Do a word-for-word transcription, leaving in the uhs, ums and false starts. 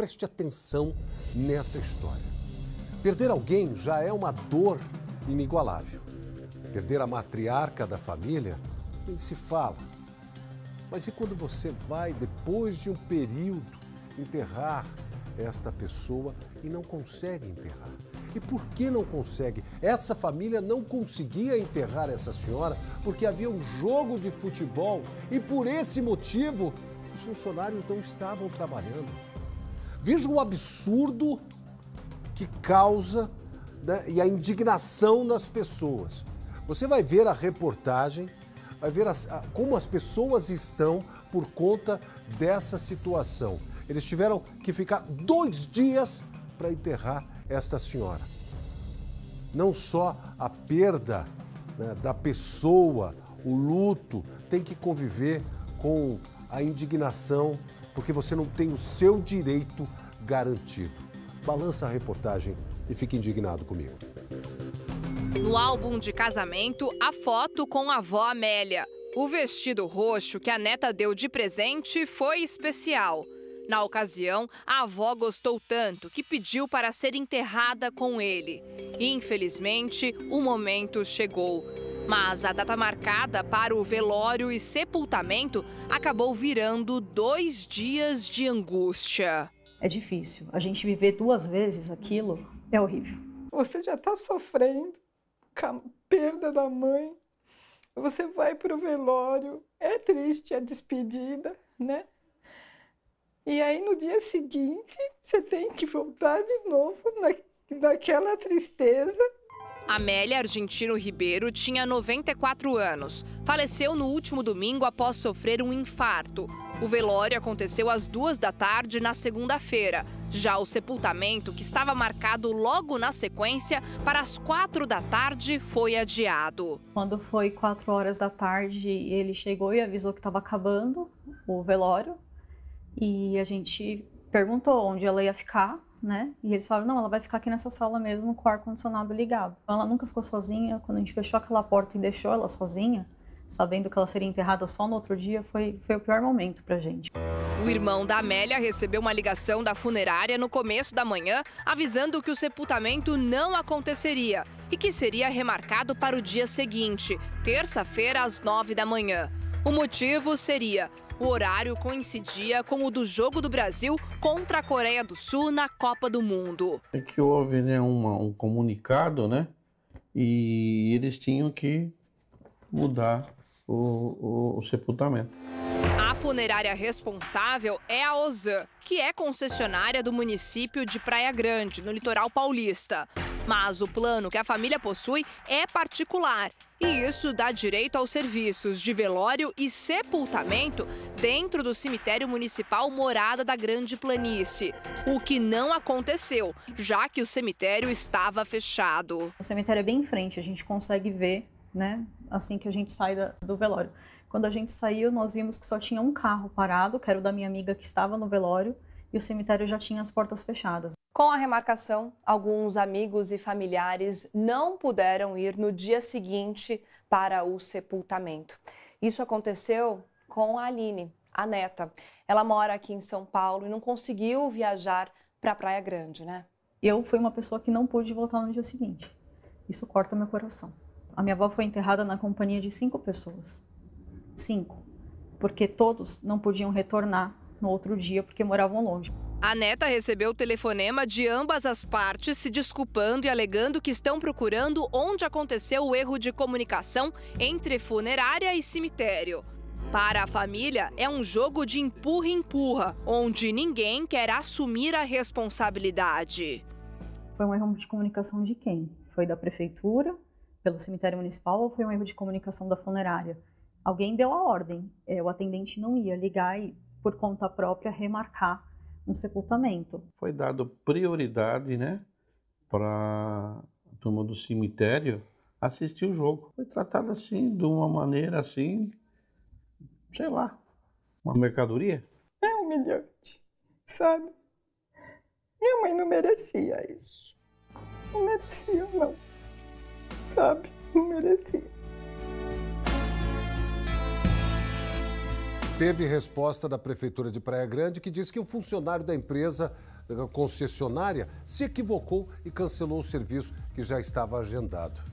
preste atenção nessa história. Perder alguém já é uma dor inigualável. Perder a matriarca da família, nem se fala. Mas e quando você vai, depois de um período, enterrar esta pessoa e não consegue enterrar? E por que não consegue? Essa família não conseguia enterrar essa senhora porque havia um jogo de futebol e por esse motivo os funcionários não estavam trabalhando. Veja o absurdo que causa, né, e a indignação nas pessoas. Você vai ver a reportagem, vai ver as, a, como as pessoas estão por conta dessa situação. Eles tiveram que ficar dois dias para enterrar esta senhora. Não só a perda, né, da pessoa, o luto, tem que conviver com a indignação, porque você não tem o seu direito garantido. Balança a reportagem e fique indignado comigo. No álbum de casamento, a foto com a avó Amélia. O vestido roxo que a neta deu de presente foi especial. Na ocasião, a avó gostou tanto que pediu para ser enterrada com ele. Infelizmente, o momento chegou. Mas a data marcada para o velório e sepultamento acabou virando dois dias de angústia. É difícil. A gente viver duas vezes aquilo é horrível. Você já está sofrendo com a perda da mãe. Você vai para o velório, é triste a despedida, né? E aí, no dia seguinte, você tem que voltar de novo na, naquela tristeza. Amélia Argentino Ribeiro tinha noventa e quatro anos. Faleceu no último domingo após sofrer um infarto. O velório aconteceu às duas da tarde na segunda-feira. Já o sepultamento, que estava marcado logo na sequência, para as quatro da tarde, foi adiado. Quando foi quatro horas da tarde, ele chegou e avisou que estava acabando o velório. E a gente perguntou onde ela ia ficar, né? E eles falaram, não, ela vai ficar aqui nessa sala mesmo com o ar-condicionado ligado. Ela nunca ficou sozinha. Quando a gente fechou aquela porta e deixou ela sozinha, sabendo que ela seria enterrada só no outro dia, foi, foi o pior momento pra gente. O irmão da Amélia recebeu uma ligação da funerária no começo da manhã, avisando que o sepultamento não aconteceria e que seria remarcado para o dia seguinte, terça-feira, às nove da manhã. O motivo seria: o horário coincidia com o do Jogo do Brasil contra a Coreia do Sul na Copa do Mundo. É que houve, né, uma, um comunicado, né? E eles tinham que mudar o, o, o sepultamento. A funerária responsável é a Ozan, que é concessionária do município de Praia Grande, no litoral paulista. Mas o plano que a família possui é particular. E isso dá direito aos serviços de velório e sepultamento dentro do cemitério municipal Morada da Grande Planície. O que não aconteceu, já que o cemitério estava fechado. O cemitério é bem em frente, a gente consegue ver, né, assim que a gente sai da, do velório. Quando a gente saiu, nós vimos que só tinha um carro parado, que era o da minha amiga que estava no velório, e o cemitério já tinha as portas fechadas. Com a remarcação, alguns amigos e familiares não puderam ir no dia seguinte para o sepultamento. Isso aconteceu com a Aline, a neta. Ela mora aqui em São Paulo e não conseguiu viajar para Praia Grande, né? Eu fui uma pessoa que não pude voltar no dia seguinte. Isso corta meu coração. A minha avó foi enterrada na companhia de cinco pessoas. Cinco. Porque todos não podiam retornar no outro dia porque moravam longe. A neta recebeu o telefonema de ambas as partes se desculpando e alegando que estão procurando onde aconteceu o erro de comunicação entre funerária e cemitério. Para a família, é um jogo de empurra-empurra, onde ninguém quer assumir a responsabilidade. Foi um erro de comunicação de quem? Foi da prefeitura, pelo cemitério municipal, ou foi um erro de comunicação da funerária? Alguém deu a ordem, o atendente não ia ligar e, por conta própria, remarcar um sepultamento. Foi dado prioridade, né, para a turma do cemitério assistir o jogo. Foi tratado assim, de uma maneira assim, sei lá, uma mercadoria. É humilhante, sabe? Minha mãe não merecia isso. Não merecia, não. Sabe? Não merecia. Teve resposta da Prefeitura de Praia Grande que diz que o funcionário da empresa concessionária se equivocou e cancelou o serviço que já estava agendado.